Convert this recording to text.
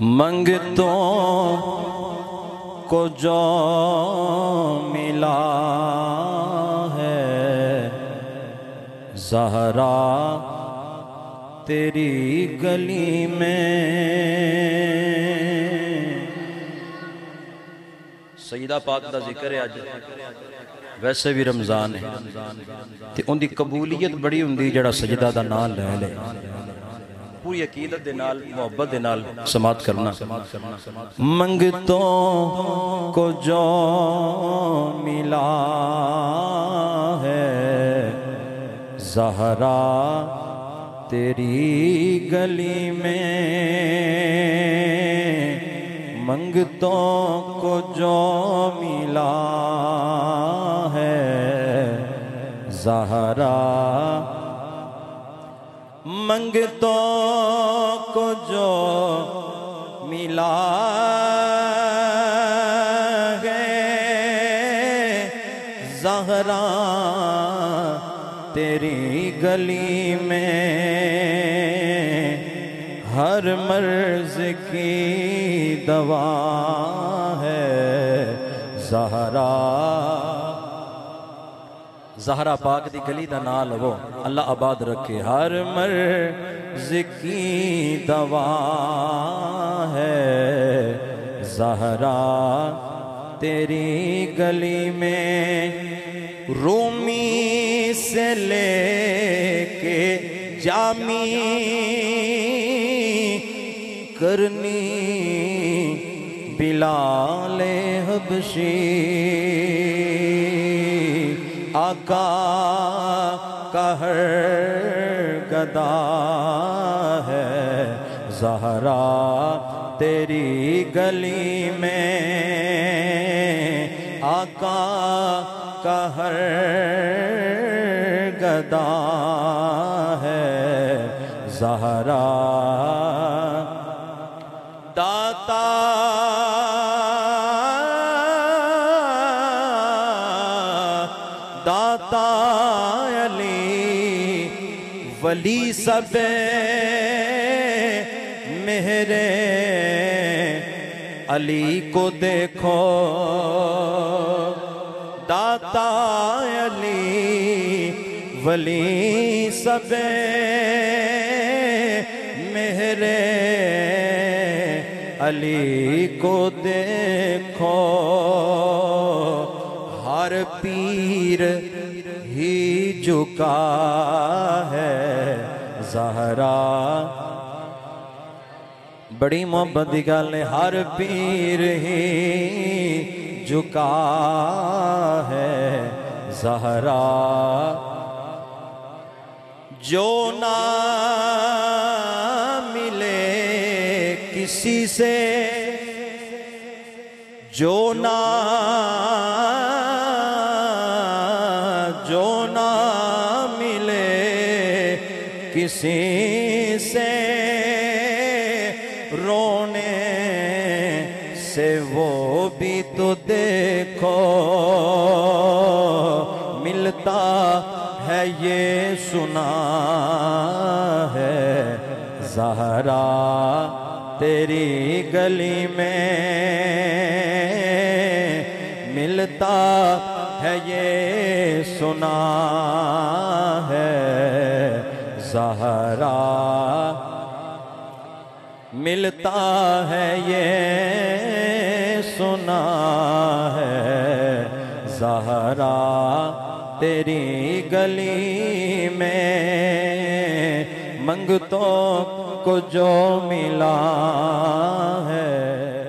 मंगतों को जो मिला है ज़हरा तेरी गली में। सईदा पाक दा जिक्र है अज, वैसे भी रमज़ान है ते उनकी कबूलियत बड़ी हुंदी जड़ा सजदा दा नाम ले ले, पूरी अकीदत दे नाल मोहब्बत दे नाल समात करना। मंगतों को जो मिला है ज़हरा तेरी गली में, मंगतों को जो मिला है ज़हरा, मंगतों को जो मिला है ज़हरा तेरी गली में, हर मर्ज की दवा है ज़हरा। ज़हरा पाक दी गली दा नाल वो अल्लाह आबाद रखे, हर मर्ज की दवा है ज़हरा तेरी गली में। रूमी से लेके जामी करनी बिलाले हबशी, आका का हर गदा है ज़हरा तेरी गली में, आका का हर गदा है ज़हरा। दाता दाता अली वली सब मेरे अली को देखो, दाता अली वली सब मेरे अली को देखो, हर पीर ही झुका है ज़हरा। बड़ी मोहब्बत दी गल है, हर पीर ही झुका है ज़हरा। जो ना मिले किसी से, जो ना मिले किसी से, रोने से वो भी तो देखो मिलता है ये सुना है ज़हरा तेरी गली में, मिलता है ये सुना है ज़हरा, मिलता है ये सुना है ज़हरा तेरी गली में, मंगतों को जो मिला है।